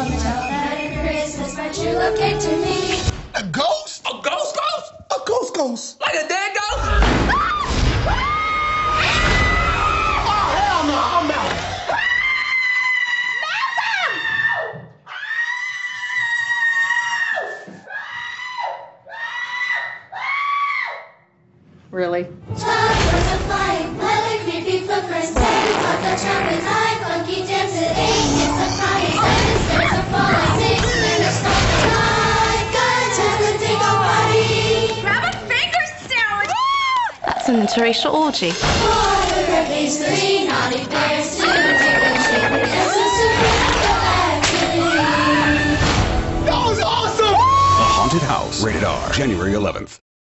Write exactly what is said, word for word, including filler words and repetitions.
Mama, tell that at Christmas, but you look to me. A ghost? A ghost ghost? A ghost ghost. Like a dead ghost? Oh, hell no, I'm out. Really? Chopper's a flying, leather, creepy footprints, tails off the chopping, high, funky dance at eight. It's a crying, seven stairs are falling, six fingers stop the sky. Gotta tell the dingo party. Grab a finger sandwich! That's an interracial orgy. Four hurricanes, three naughty bears, two tickling chicken, just a supernatural activity. That was awesome! A Haunted House. Rated R. January eleventh.